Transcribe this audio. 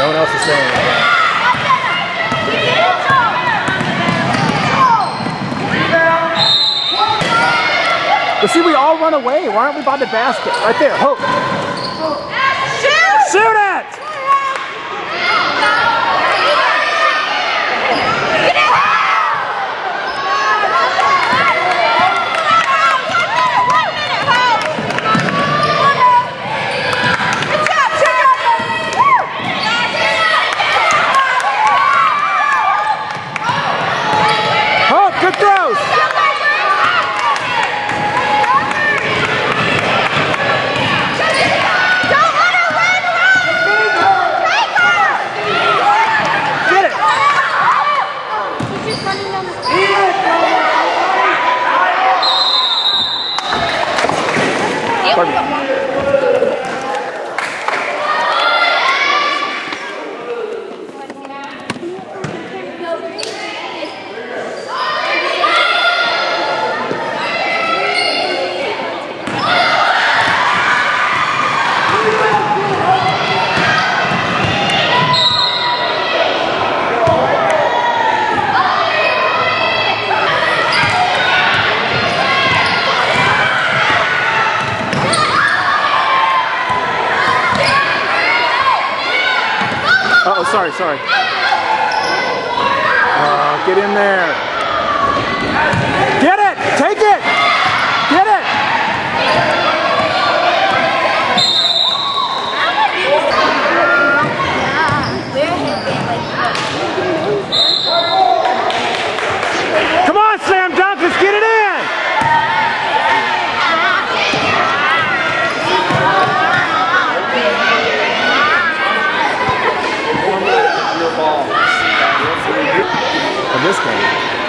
No one else is saying anything. But see, we all run away. Why aren't we by the basket? Right there, Hope. Shoot! Shoot it! Hope, good throws! Uh-oh, sorry. Get in there. Get it! Take it! Get it! Come on, Slam Dunk, let's get it in! Of this game.